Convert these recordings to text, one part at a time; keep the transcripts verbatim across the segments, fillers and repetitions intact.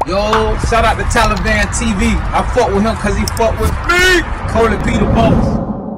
Yo, shout out to Taliban T V. I fuck with him cause he fuck with me. Colin P the boss.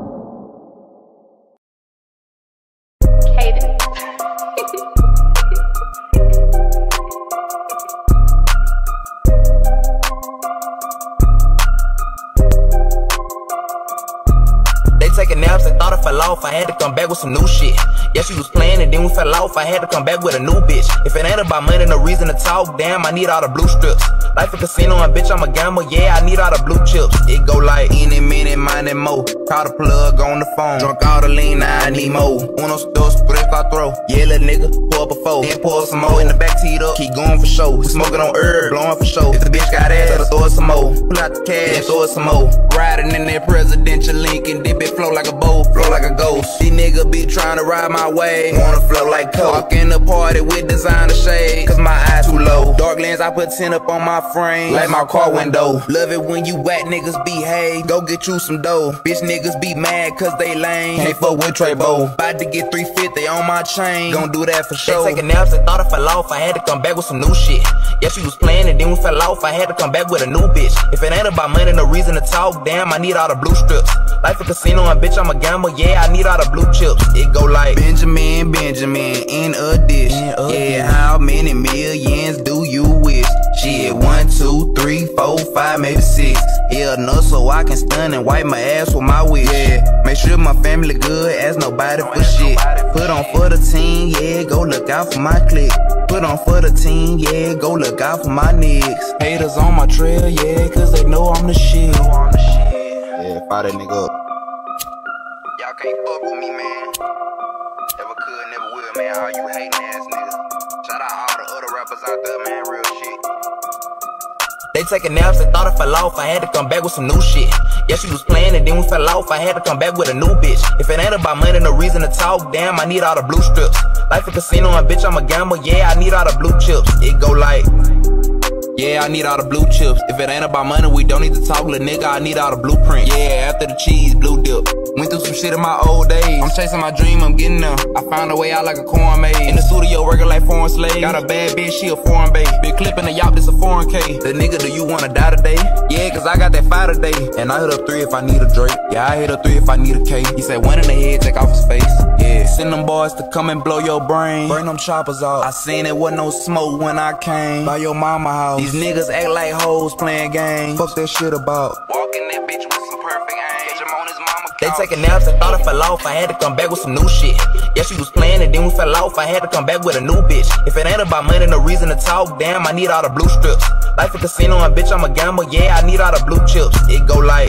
Taking naps and thought I fell off, I had to come back with some new shit. Yeah, she was playing and then we fell off, I had to come back with a new bitch. If it ain't about money, no reason to talk, damn, I need all the blue strips. Life a casino and bitch, I'm a gambler, yeah, I need all the blue chips. It go like any minute, mine and more. Call the plug on the phone, drunk all the lean, now I need more. Unos, dos, tres, cuatro, yeah, little nigga, pour up a four. Then pour some more in the back, teed up, keep going for show. Smoking on herb, blowing for show. If the bitch got ass, let her throw it some more. Pull out the cash, then throw it some more. Riding in that presidential Lincoln, dip it flow like a bowl, flow like a ghost. These niggas be trying to ride my way, wanna flow like coke. Walk in the party with designer shade, cause my eyes too low. Dark lens, I put ten up on my frame, like my car window. Love it when you whack niggas behave, go get you some dough. Bitch niggas be mad cause they lame, can't fuck with Trebo. About to get three fifty on my chain, gon' do that for sure. They taking naps and thought I fell off, I had to come back with some new shit. Yeah, she was playing and then we fell off, I had to come back with a new bitch. If it ain't about money, no reason to talk, damn, I need all the blue strips. Life a casino and bitch, I'm a gambler, yeah, I need all the blue chips. It go like Benjamin, Benjamin, in a dish. In a yeah, dish. How many millions do you wish? Shit, one, two, three, four, five, maybe six. Yeah, enough so I can stun and wipe my ass with my wish. Yeah, make sure my family good, ask nobody for shit. Put on for the team, yeah, go look out for my clique. Put on for the team, yeah, go look out for my niggas. Haters on my trail, yeah, cause they know I'm the shit. Yeah, fire that nigga up. Y'all can't fuck with me, man. Never could, never will, man. All you hating ass niggas. Shout out all the other rappers out there, man. Real shit. They taking naps and thought I fell off, I had to come back with some new shit. Yeah, she was playing and then we fell off, I had to come back with a new bitch. If it ain't about money, no reason to talk, damn, I need all the blue strips. Life a casino and bitch, I'm a gambler, yeah, I need all the blue chips. It go like, yeah, I need all the blue chips. If it ain't about money, we don't need to talk, little nigga, I need all the blueprint. Yeah, after the cheese, blue dip. Went through some shit in my old days. I'm chasing my dream, I'm getting there. I found a way out like a corn maze. In the studio working like foreign slave. Got a bad bitch, she a foreign babe. Been clipping the yacht, this a foreign K. The nigga, do you wanna die today? Yeah, cause I got that fire today. And I hit up three if I need a Drake. Yeah, I hit up three if I need a K. He said one in the head, take off his face. Yeah, send them boys to come and blow your brain. Burn them choppers off. I seen it wasn't no smoke when I came by your mama house. These niggas act like hoes playing games. Fuck that shit about walking that bitch with some perfect aim. Catch him on his mama. They taking naps and thought I fell off, I had to come back with some new shit. Yeah, she was playing and then we fell off, I had to come back with a new bitch. If it ain't about money, no reason to talk, damn, I need all the blue strips. Life a casino and bitch, I'm a gambler, yeah, I need all the blue chips. It go like